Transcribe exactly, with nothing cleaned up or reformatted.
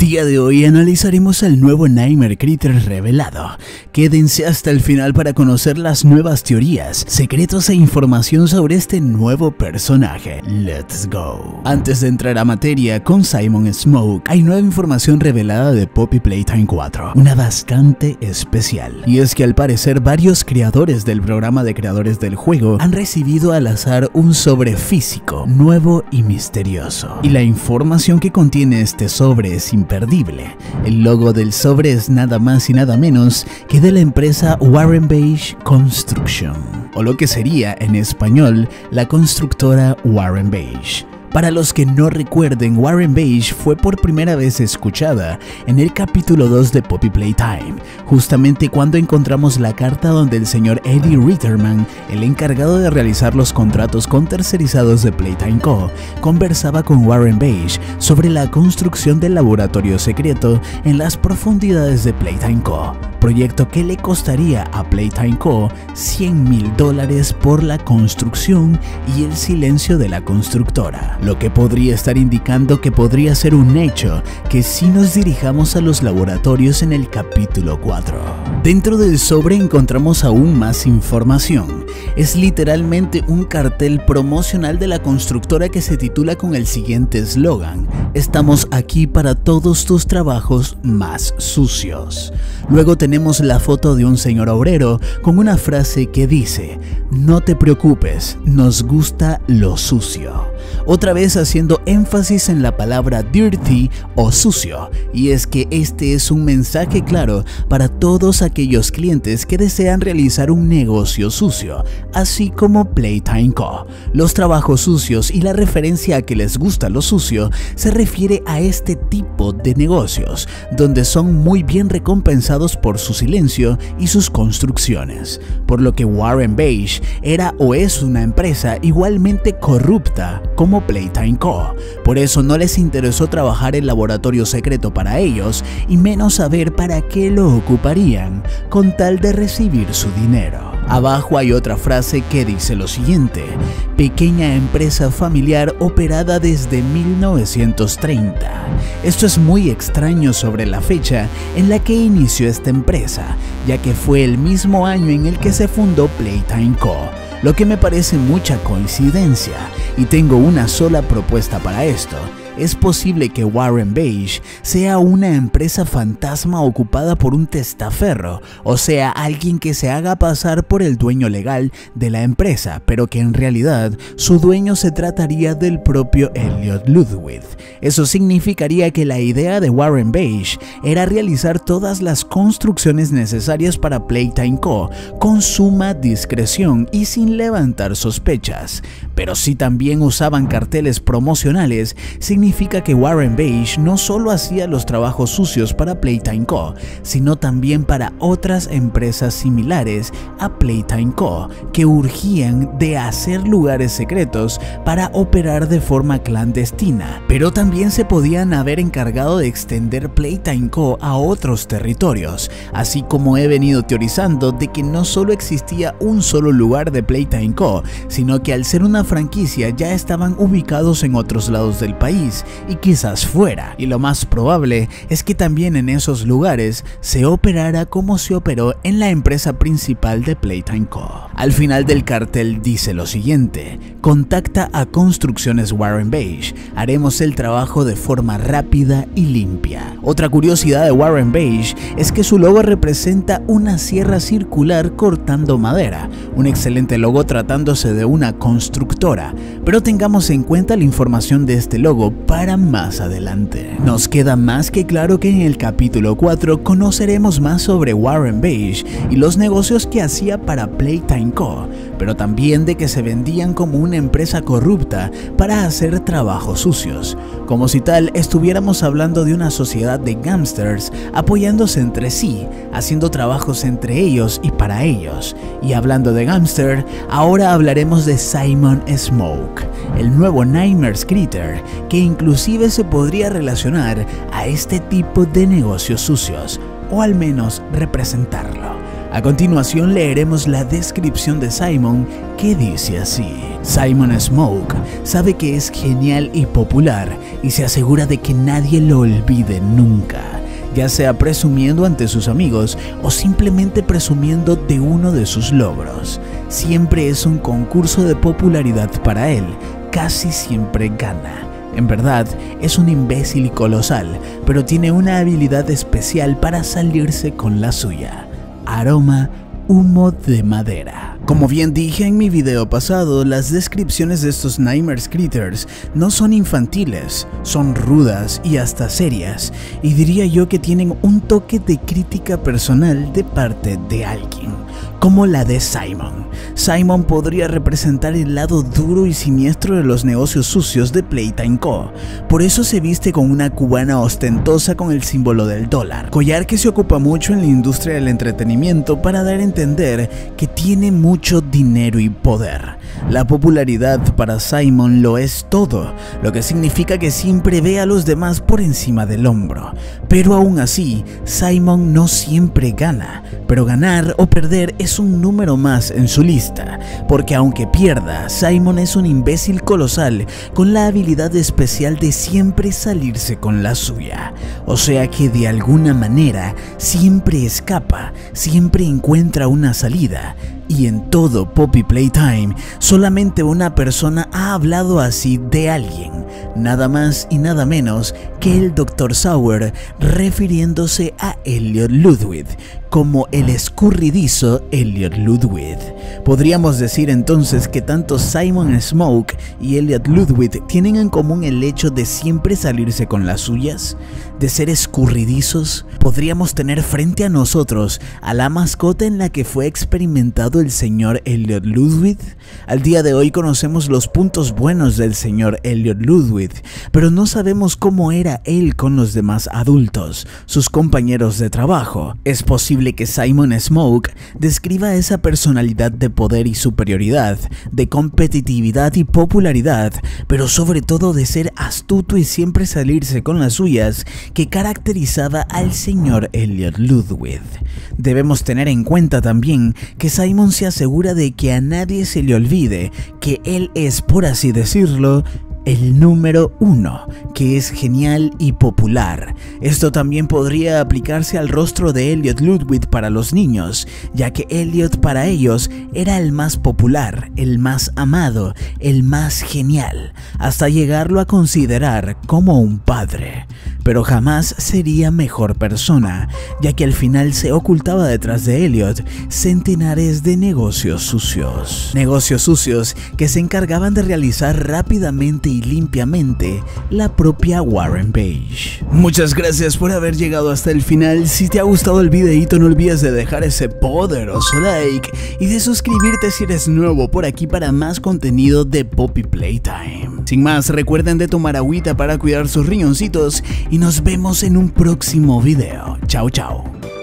día de hoy analizaremos el nuevo Nightmare Creature revelado. Quédense hasta el final para conocer las nuevas teorías, secretos e información sobre este nuevo personaje. Let's go. Antes de entrar a materia con Simon Smoke, hay nueva información revelada de Poppy Playtime cuatro, una bastante especial. Y es que al parecer varios creadores del programa de creadores del juego han recibido al azar un sobre físico, nuevo y misterioso. Y la información que contiene este sobre es imperdible. El logo del sobre es nada más y nada menos que de la empresa Warren Beige Construction, o lo que sería en español la constructora Warren Beige. Para los que no recuerden, Warren Beige fue por primera vez escuchada en el capítulo dos de Poppy Playtime, justamente cuando encontramos la carta donde el señor Eddie Ritterman, el encargado de realizar los contratos con tercerizados de Playtime Co., conversaba con Warren Beige sobre la construcción del laboratorio secreto en las profundidades de Playtime Co., proyecto que le costaría a Playtime Co. cien mil dólares por la construcción y el silencio de la constructora, lo que podría estar indicando que podría ser un hecho que si nos dirijamos a los laboratorios en el capítulo cuatro. Dentro del sobre encontramos aún más información. Es literalmente un cartel promocional de la constructora que se titula con el siguiente eslogan: "Estamos aquí para todos tus trabajos más sucios". Luego tenemos la foto de un señor obrero con una frase que dice: "No te preocupes, nos gusta lo sucio". Otra vez haciendo énfasis en la palabra dirty o sucio, y es que este es un mensaje claro para todos aquellos clientes que desean realizar un negocio sucio, así como Playtime Co. Los trabajos sucios y la referencia a que les gusta lo sucio se refiere a este tipo de negocios, donde son muy bien recompensados por su silencio y sus construcciones, por lo que Warren Beige era o es una empresa igualmente corrupta como Playtime Co. Por eso no les interesó trabajar el laboratorio secreto para ellos, y menos saber para qué lo ocuparían, con tal de recibir su dinero. Abajo hay otra frase que dice lo siguiente: "Pequeña empresa familiar operada desde mil novecientos treinta". Esto es muy extraño sobre la fecha en la que inició esta empresa, ya que fue el mismo año en el que se fundó Playtime Co., lo que me parece mucha coincidencia, y tengo una sola propuesta para esto. Es posible que Warren Beige sea una empresa fantasma ocupada por un testaferro, o sea, alguien que se haga pasar por el dueño legal de la empresa, pero que en realidad su dueño se trataría del propio Elliot Ludwig. Eso significaría que la idea de Warren Beige era realizar todas las construcciones necesarias para Playtime Co. con suma discreción y sin levantar sospechas. Pero si también usaban carteles promocionales, significa que Warren Beige no solo hacía los trabajos sucios para Playtime Co., sino también para otras empresas similares a Playtime Co., que urgían de hacer lugares secretos para operar de forma clandestina. Pero también se podían haber encargado de extender Playtime Co. a otros territorios, así como he venido teorizando de que no solo existía un solo lugar de Playtime Co., sino que al ser una franquicia ya estaban ubicados en otros lados del país y quizás fuera, y lo más probable es que también en esos lugares se operara como se operó en la empresa principal de Playtime Co. Al final del cartel dice lo siguiente: "Contacta a Construcciones Warren Beige, haremos el trabajo de forma rápida y limpia". Otra curiosidad de Warren Beige es que su logo representa una sierra circular cortando madera, un excelente logo tratándose de una constructora, pero tengamos en cuenta la información de este logo para más adelante. Nos queda más que claro que en el capítulo cuatro conoceremos más sobre Warren Beige y los negocios que hacía para Playtime Co., pero también de que se vendían como una empresa corrupta para hacer trabajos sucios, como si tal estuviéramos hablando de una sociedad de gángsters apoyándose entre sí, haciendo trabajos entre ellos y para ellos. Y hablando de gángster, ahora hablaremos de Simon Smoke, el nuevo Nightmare Creature, que inclusive se podría relacionar a este tipo de negocios sucios, o al menos representarlo. A continuación leeremos la descripción de Simon, que dice así: Simon Smoke sabe que es genial y popular y se asegura de que nadie lo olvide nunca, ya sea presumiendo ante sus amigos o simplemente presumiendo de uno de sus logros. Siempre es un concurso de popularidad para él, casi siempre gana. En verdad, es un imbécil colosal, pero tiene una habilidad especial para salirse con la suya. Aroma, humo de madera. Como bien dije en mi video pasado, las descripciones de estos Nightmare Critters no son infantiles, son rudas y hasta serias, y diría yo que tienen un toque de crítica personal de parte de alguien, como la de Simon. Simon podría representar el lado duro y siniestro de los negocios sucios de Playtime Co. Por eso se viste con una cubana ostentosa con el símbolo del dólar, collar que se ocupa mucho en la industria del entretenimiento para dar a entender que tiene mucho dinero y poder. La popularidad para Simon lo es todo, lo que significa que siempre ve a los demás por encima del hombro. Pero aún así, Simon no siempre gana, pero ganar o perder es un número más en su lista, porque aunque pierda, Simon es un imbécil colosal con la habilidad especial de siempre salirse con la suya. O sea que de alguna manera siempre escapa, siempre encuentra una salida. Y en todo Poppy Playtime, solamente una persona ha hablado así de alguien, nada más y nada menos que el doctor Sauer, refiriéndose a Elliot Ludwig como el escurridizo Elliot Ludwig. Podríamos decir entonces que tanto Simon Smoke y Elliot Ludwig tienen en común el hecho de siempre salirse con las suyas, de ser escurridizos. Podríamos tener frente a nosotros a la mascota en la que fue experimentado el señor Elliot Ludwig. Al día de hoy conocemos los puntos buenos del señor Elliot Ludwig, pero no sabemos cómo era él con los demás adultos, sus compañeros de trabajo. Es posible que Simon Smoke describa esa personalidad de poder y superioridad, de competitividad y popularidad, pero sobre todo de ser astuto y siempre salirse con las suyas, que caracterizaba al señor Elliot Ludwig. Debemos tener en cuenta también que Simon se asegura de que a nadie se le olvide que él es, por así decirlo, el número uno, que es genial y popular. Esto también podría aplicarse al rostro de Elliot Ludwig para los niños, ya que Elliot para ellos era el más popular, el más amado, el más genial, hasta llegarlo a considerar como un padre. Pero jamás sería mejor persona, ya que al final se ocultaba detrás de Elliot centenares de negocios sucios. Negocios sucios que se encargaban de realizar rápidamente y limpiamente la propia Warren Page. Muchas gracias por haber llegado hasta el final. Si te ha gustado el videito, no olvides de dejar ese poderoso like y de suscribirte si eres nuevo por aquí para más contenido de Poppy Playtime. Sin más, recuerden de tomar agüita para cuidar sus riñoncitos y nos vemos en un próximo video. Chao, chao.